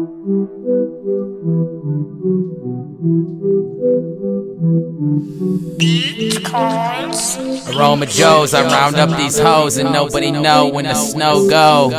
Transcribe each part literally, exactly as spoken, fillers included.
Aroma Joes, I round up these hoes and nobody know when the snow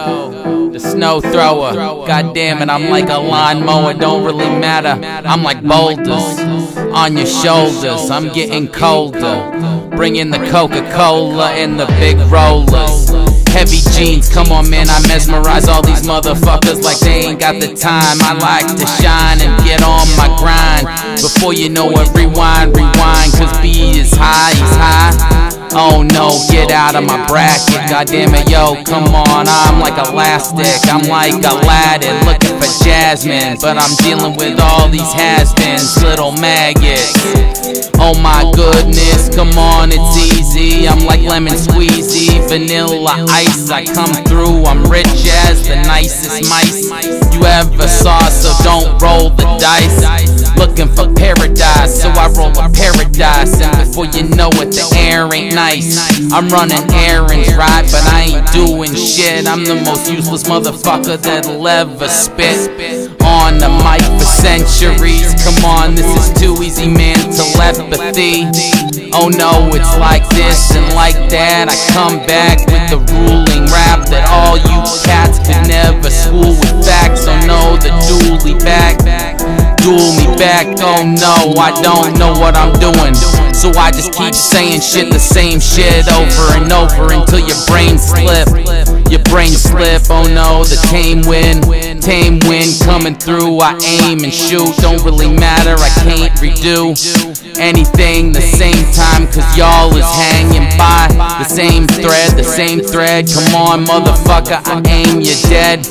go. The snow thrower, god damn it, I'm like a lawnmower, don't really matter. I'm like boulders on your shoulders, I'm getting colder. Bring in the Coca-Cola and the big rollers. Heavy jeans, come on man, I mesmerize all these motherfuckers like they ain't got the time. I like to shine and get on my grind. Before you know it, rewind, rewind, cause B is high, he's high. Oh no, get out of my bracket, god damn it, yo, come on. I'm like elastic, I'm like Aladdin, looking for Jasmine, but I'm dealing with all these has-beens, little maggots. Oh my goodness, come on, it's easy. I'm like lemon squeezy, vanilla ice. I come through, I'm rich as the nicest mice you ever saw, so don't roll the dice. Looking for paradise, so I roll a paradise. And before you know it, the air ain't nice. I'm running errands, right, but I ain't doing shit. I'm the most useless motherfucker that'll ever spit on the mic for centuries. Come on, this is too easy, man, telepathy. Oh no, it's like this and like that. I come back with the ruling rap that all you cats could never school with facts. So no, the dually back, duel me back. Oh no, I don't know what I'm doing, so I just keep saying shit, the same shit over and over until your brain slip. Your brain slip, oh no, the tame win, tame win coming through. I aim and shoot, don't really matter, I can't redo anything the same time, cause y'all is hanging by the same thread, the same thread. Come on motherfucker, I aim, you're dead.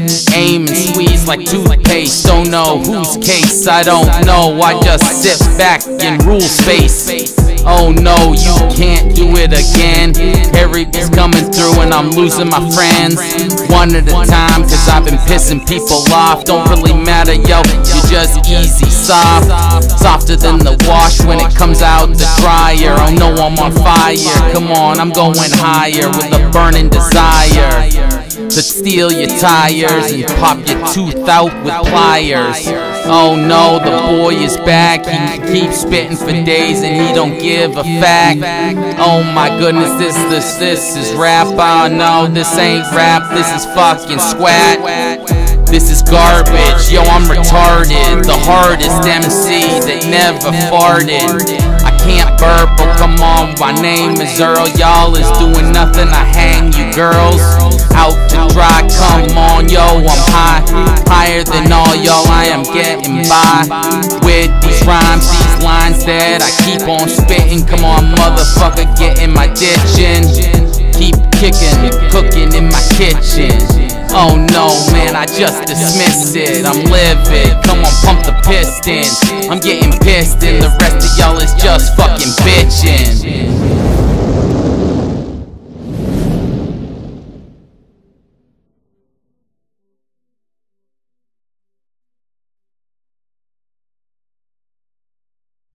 Aim and squeeze like toothpaste, don't know whose case, I don't know, I just sit back and rule space. Oh no, you can't do it again. Harry is coming through and I'm losing my friends one at a time, cause I've been pissing people off. Don't really matter, yo, you're just easy, soft, softer than the wash when it comes out the dryer. Oh no, I'm on fire, come on, I'm going higher with a burning desire to steal your tires and pop your tooth out with pliers. Oh no, the boy is back, he keeps spitting for days and he don't give a fact. Oh my goodness, this, this, this is rap. Oh no, this ain't rap, this is fucking squat. This is garbage, yo, I'm retarded, the hardest M C that never farted. I can't burp, but come on, my name is Earl. Y'all is doing nothing, I hang you girls out to dry. Come on, yo, I'm high, higher than all y'all, I am getting by with these rhymes, these lines that I keep on spitting. Come on motherfucker, get in my ditchin', keep kicking, cooking in my kitchen. Oh no, man, I just dismiss it, I'm livid. Come on, pump the piston, I'm getting pissed and the rest of y'all is just fucking bitchin'.